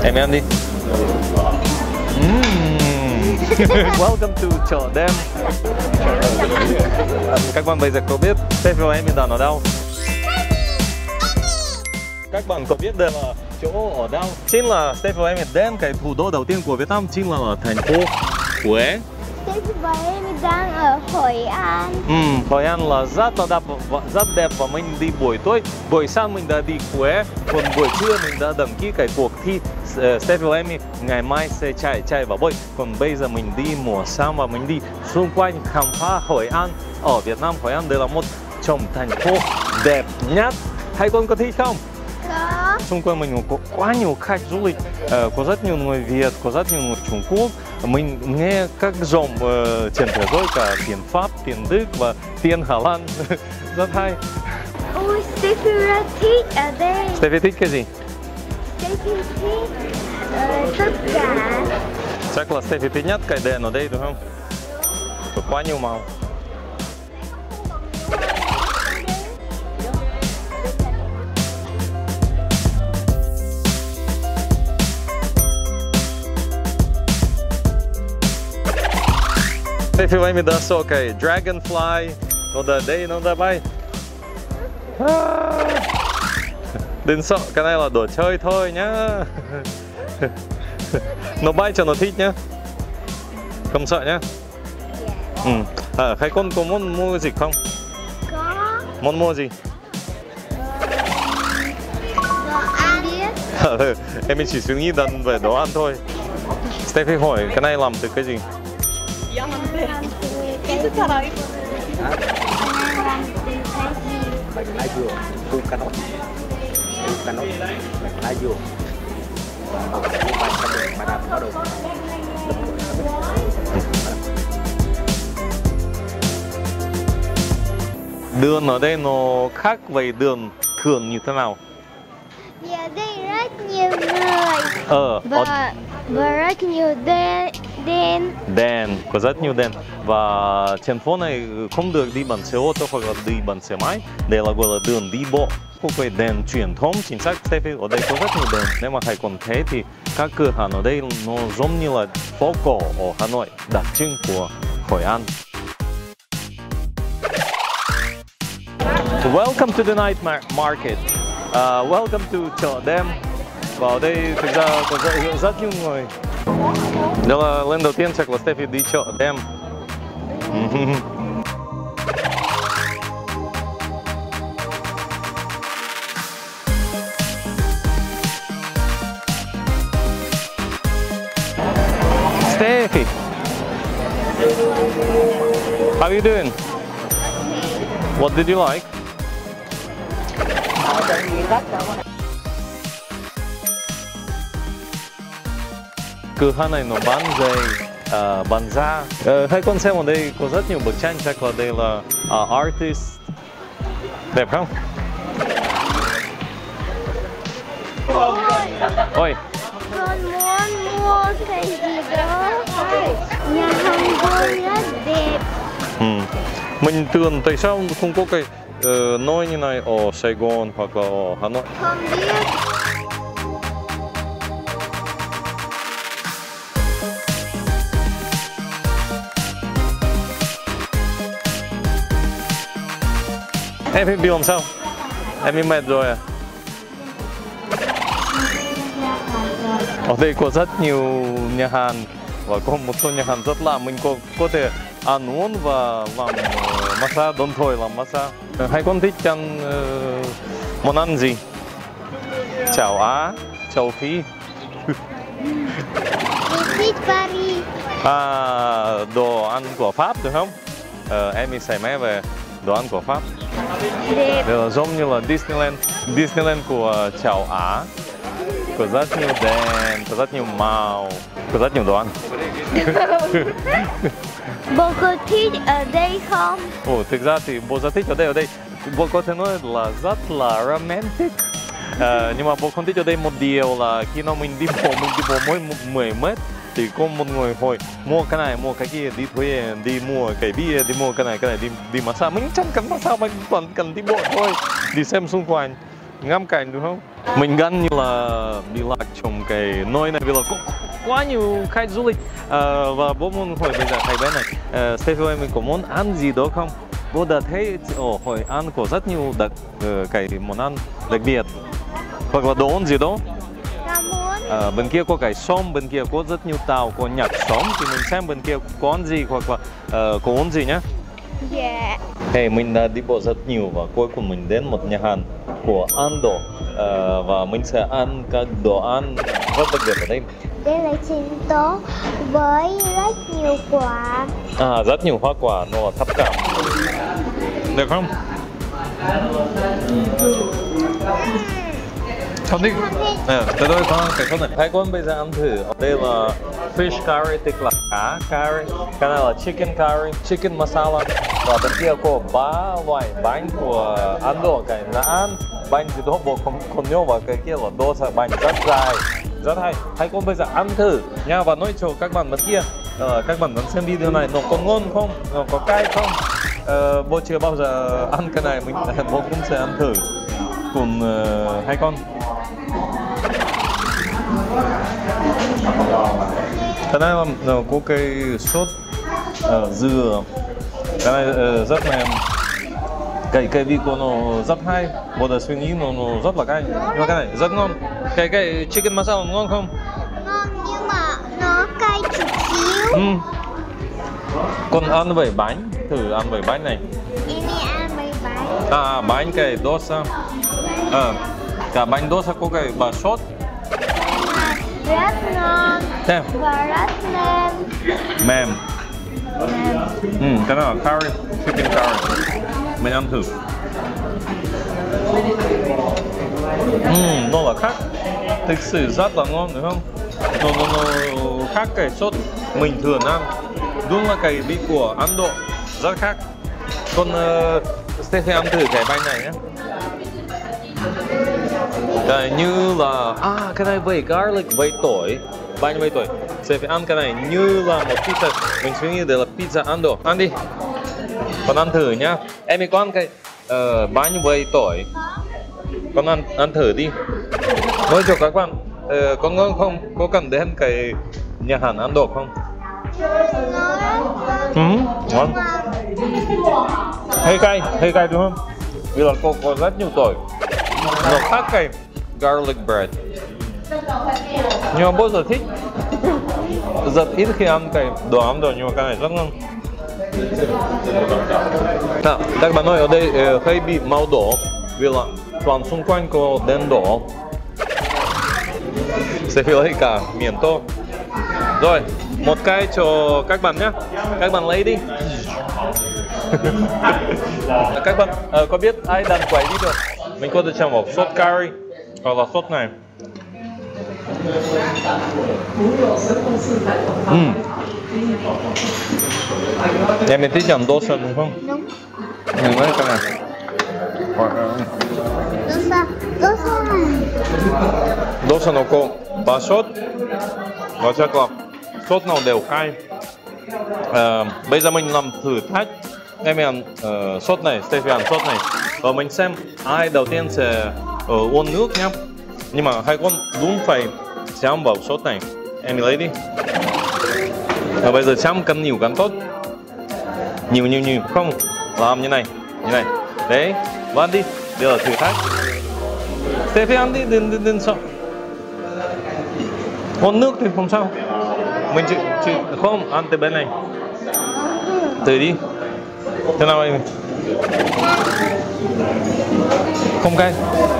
Em ăn đi. Welcome to chợ đêm. Các bạn bây giờ có biết Steffi và Amy đang ở đâu? Các bạn có biết đây là chỗ ở đâu? Chính là Steffi và Amy đến cái thủ đô đầu tiên của Việt Nam, chính là ở thành phố Huế. Steffi và Amy đang ở Hội An. Hội An là rất đẹp và mình đi buổi tối. Buổi sáng mình đã đi Huế, còn buổi trưa mình đã đăng ký cái cuộc thi Steffi và Amy ngày mai sẽ chạy và bơi. Còn bây giờ mình đi mùa sáng và mình đi xung quanh khám phá Hội An ở Việt Nam. Hội An đây là một trong thành phố đẹp nhất. Hai con có thích không? Có. Xung quanh mình có quá nhiều khách du lịch, có rất nhiều người Việt, có rất nhiều người Trung Quốc. Mình nghe các giọng trên thế giới cả tiếng Pháp, tiếng Đức và tiếng Hà Lan. Rất hay. Ôi, Steffi rất thích ở đây. Steffi thích cái gì? Steffi thích tất cả. Chắc là Steffi thích nhất cái đèn ở đây đúng không? Có quá nhiều màu. Steffi và Amy đã so cái Dragonfly. Nó đã đây, nó đã bay. Đừng sợ, cái này là đồ chơi thôi nhá. Nó bay cho nó thích nhá. Không sợ nhá. Hai con có muốn mua gì không? Có. Muốn mua gì? Đồ ăn. Em chỉ suy nghĩ đặt về đồ ăn thôi. Steffi hỏi cái này làm từ cái gì? Lá dừa, cu cà nốt, lá dừa, bà đạp có được. Đường ở đây nó khác với đường thường như thế nào? Vì ở đây rất nhiều người. Và rất nhiều đèn. Có rất nhiều đèn. Và trên phố này không được đi bằng xe ô tô hoặc là đi bằng xe máy. Đây là gọi là đường đi bộ. Có cái đèn truyền thống, chính xác Steffi, ở đây có rất nhiều đèn. Nếu mà hay còn thế thì các cửa hàng ở đây nó giống như là phố cổ ở Hà Nội, đặc trưng của Hội An. Welcome to the night market. Welcome to chợ đêm. Và ở đây thực ra có rất nhiều người. Đây là lần đầu tiên chắc là Steffi đi chợ đêm. Steffi, how are you doing? What did you like? Cửa hàng này nó bán giày, bán da. Hai con xem ở đây có rất nhiều bức tranh, chắc là đây là artist. Đẹp không? Ôi. Con muốn mua cái gì đó. Nhà hàng tôi rất đẹp. Mình tưởng tại sao không có cái nơi như này ở Sài Gòn hoặc là ở Hà Nội? Không biết. Em bị làm sao? Em bị mệt rồi à? Ở đây có rất nhiều nhà hàng và có một số nhà hàng rất lạ. Mình có thể ăn uống và làm massage, đồng thời làm massage. Hai con thích ăn món ăn gì? Chảo Á, chảo Phi. Thích Paris. Đồ ăn của Pháp đúng không? Em say mê về đồ ăn của Pháp. Đẹp. Đây là giống như là Disneyland của chảo Á. Có rất nhiều đèn, có rất nhiều màu, có rất nhiều đồ ăn. Bố có thích ở đây không? Thực ra thì bố rất thích ở đây. Bố có thể nói là rất là romantic. Nhưng mà bố không thích ở đây một điều là khi nào mình đi bộ mỗi 10 mét thì có một người hỏi mua cái này, mua cái kia, đi thuê, đi mua cái bia, đi mua cái này, đi massage. Mình chẳng cần massage, mình toàn cần đi bộ thôi, đi xem xung quanh. ngắm cảnh đúng không? Mình gần như là đi lạc trong cái nơi này vì là có quá nhiều khách du lịch. Và bố muốn hỏi bây giờ thầy bé này, Steffi ơi, mình có muốn ăn gì đó không? Bố đã thấy ở Hội An có rất nhiều cái món ăn đặc biệt hoặc là đồ ăn gì đó. Bên kia có cái xóm, bên kia có rất nhiều tàu, có nhạc xóm thì mình xem bên kia có ăn gì hoặc là có ăn gì nhá. Dạ. Hey, mình đã đi bộ rất nhiều và cuối cùng mình đến một nhà hàng của Ando và mình sẽ ăn các đồ ăn rất đặc biệt ở đây. Đây là sinh tố với rất nhiều quả. Rất nhiều hoa quả, nó là thập cẩm. Được không? Không thích. Tới đây có cái con này. Hai con bây giờ ăn thử. Ở đây là fish curry, tức là cá curry. Cái này là chicken curry, chicken masala. Và bên kia có 3 loại bánh của Ando. Cái là ăn bánh thì đó bộ không nhớ và cái kia là dosa, bánh rất dài, rất hay. Hai con bây giờ ăn thử nha và nói cho các bạn bên kia. Các bạn đang xem video này nó có ngon không? Nó có cay không? Bố chưa bao giờ ăn cái này, bố cũng sẽ ăn thử. Còn hai con. Cái này là có cái sốt dừa. Cái này rất mềm. Cái vị của nó rất hay. Bố đã suy nghĩ nó rất là cay. Nhưng mà cái này rất ngon. Cái chicken masala ngon không? Ngon nhưng mà nó cay chút xíu. Con ăn với bánh, thử ăn với bánh này. Em đi ăn với bánh. Bánh cái dosa. Cả bánh dosa có cái bà sốt. Rất ngon. Xem. Và rất mềm. Cái này là curry, chicken curry. Mình ăn thử. Nó là khác. Thực sự rất là ngon, đúng không? Nó khác cái sốt mình thường ăn. Đúng là cái vị của Ando rất khác. Còn Steffi ăn thử cái bánh này nhé. Cái như là cái này với garlic, với tỏi, bánh với tỏi. Steffi ăn cái này như là một pizza. Mình suy nghĩ đây là pizza Ando. Ăn đi. Con ăn thử nhá. Em có ăn cái bánh với tỏi. Con ăn thử đi. Nói cho các bạn, có ngon không? Có cần đến cái nhà hàng Ando không? Ngon. Hơi cay đúng không? Vì là có rất nhiều tỏi. Nó khác cái garlic bread. Nhưng mà bố giờ thích. Rất ít khi ăn cái đồ Ando nhưng mà cái này rất ngon. Các bạn ơi, ở đây hơi bị màu đỏ vì là toàn xung quanh có đèn đỏ. Sẽ phải lấy cả miền to. Rồi, một cái cho các bạn nhé. Các bạn lấy đi. Các bạn có biết ai đang quay video? Mình có thể chọn một sốt curry hoặc là sốt này. Em mình thích chọn dosa đúng không? Đúng. Mình lấy cái này. Dosa nó có 3 sốt và chắc là sốt nào đều cay. Bây giờ mình làm thử thách. Em ăn sốt này, Steffi ăn sốt này. Và mình xem ai đầu tiên sẽ uống nước nhá. Nhưng mà hai con đúng phải chấm vào sốt này. Em lấy đi. Và bây giờ chấm càng nhiều càng tốt. Nhiều không làm như này. Đấy, và ăn đi. Đây là thử thách. Steffi ăn đi, đừng sợ. Uống nước thì không sao. Mình chỉ không ăn từ bên này. Từ đi. Thế nào em? Không cay.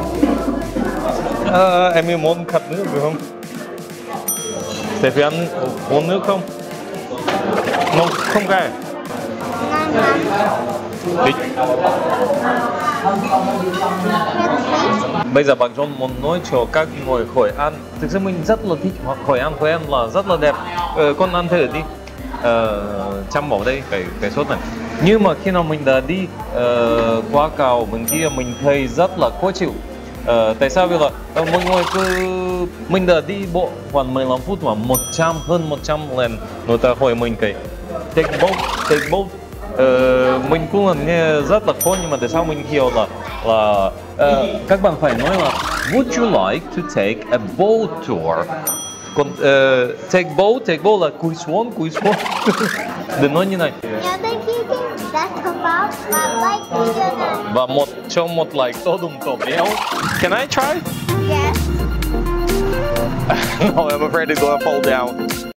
Em muốn khát nước được không? Steffi ăn uống nước không? Nó không cay. Thích. Bây giờ bạn John muốn nói cho các người Hội An. Thực sự mình rất là thích Hội An của em là rất là đẹp. Con ăn thử đi. Chăm vào đây cái sốt này. Nhưng mà khi nào mình đã đi qua cầu bên kia mình thấy rất là khó chịu. Tại sao? Vì là mọi người mình đã đi bộ khoảng 15 phút mà hơn 100 lần người ta hỏi mình cái take boat Mình cũng là nghe rất là khó nhưng mà tại sao mình hiểu là các bạn phải nói là would you like to take a boat tour? Còn take boat là cruise one. Đừng nói như này. Và trong một like tô đùng tổ béo. Can I try? Yes. No, I'm afraid it's gonna fall down.